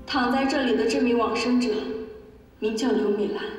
躺在这里的这名往生者，名叫刘美兰。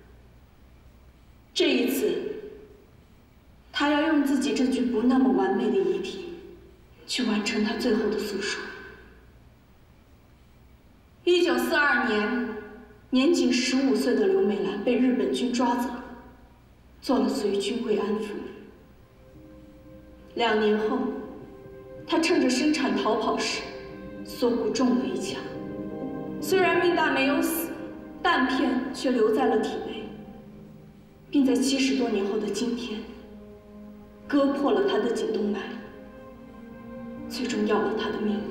这一次，她要用自己这具不那么完美的遗体，去完成她最后的诉说。1942年，年仅15岁的刘美兰被日本军抓走，做了随军慰安妇。2年后，她趁着生产逃跑时，锁骨中了一枪。虽然命大没有死，弹片却留在了体内，并在70多年后的今天，割破了她的颈动脉，最终要了她的命。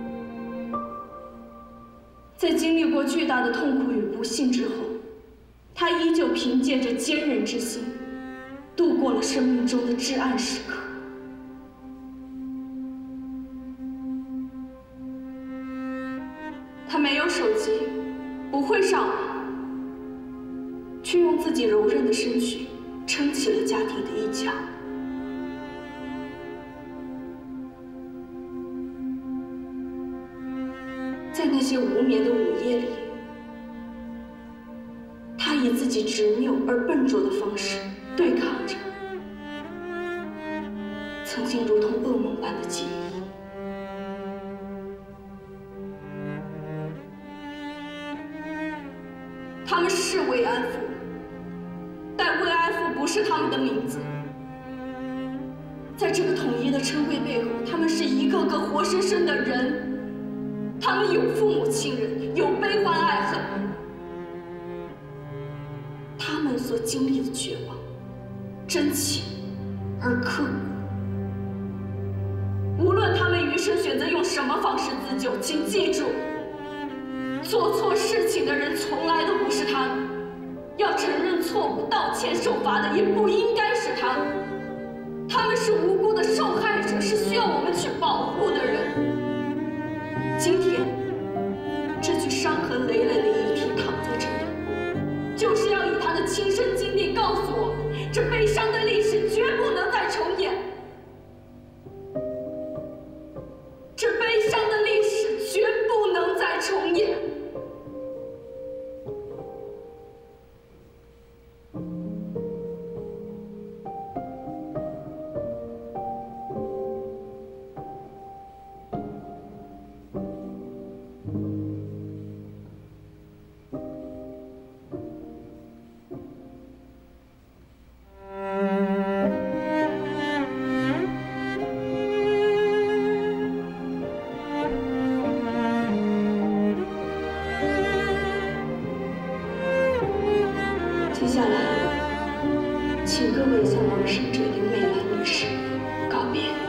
在经历过巨大的痛苦与不幸之后，她依旧凭借着坚韧之心，度过了生命中的至暗时刻。她没有手机，不会上网，却用自己柔韧的身躯撑起了家庭的一角。在那些无眠的午夜里，她以自己执拗而笨拙的方式对抗着曾经如同噩梦般的记忆。他们是慰安妇，但慰安妇不是他们的名字。在这个统一的称谓背后，他们是一个个活生生的人。他们有父母亲人，有悲欢爱恨。他们所经历的绝望，真切而刻骨。无论他们余生选择用什么方式自救，请记住，做错事情的人从来都不是他们，要承认错误、道歉、受罚的也不应该是他们。他们是无辜的受害者，是需要我们去保护的人。今天，这具伤痕累累的遗体躺在这里，就是要以他的亲身经历告诉我们，这悲伤的历史绝不能再重演。这悲伤的历史绝不能再重演。接下来，请各位向往生者刘美兰女士告别。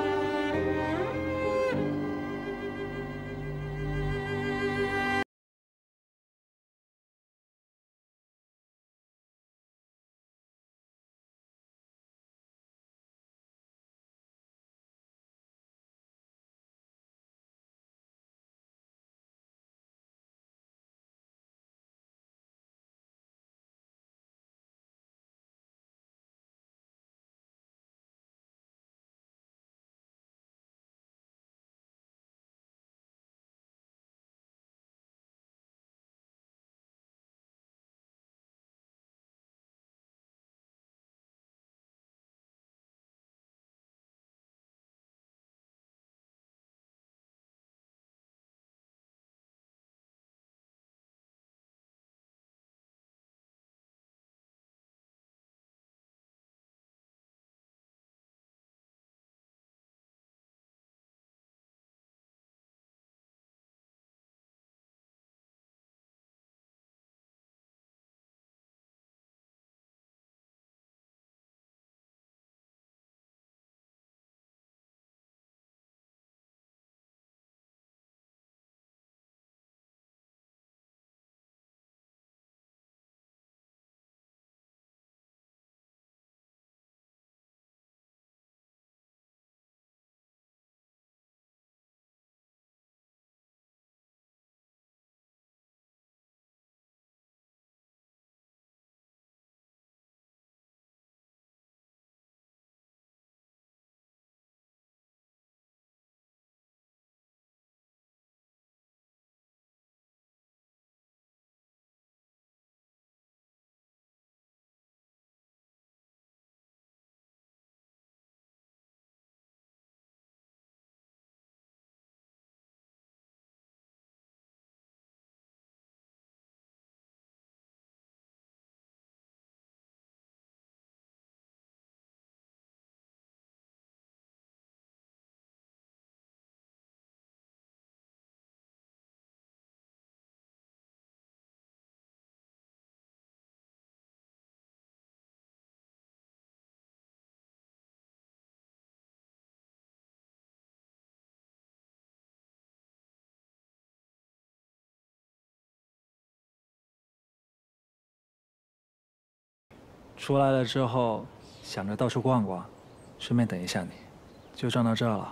出来了之后，想着到处逛逛，顺便等一下你，就撞到这儿了。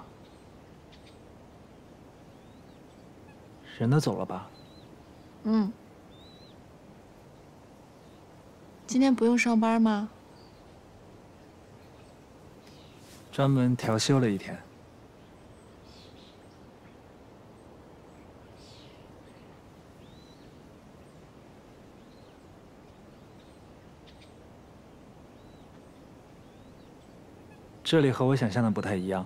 人都走了吧？ 嗯。今天不用上班吗？ 专门调休了一天。这里和我想象的不太一样。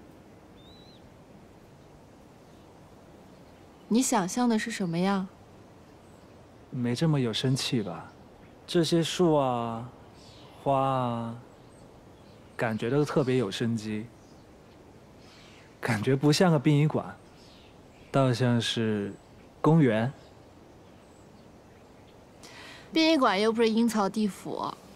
你想象的是什么样？ 没这么有生气吧？这些树啊、花啊，感觉都特别有生机，感觉不像个殡仪馆，倒像是公园。 殡仪馆又不是阴曹地府。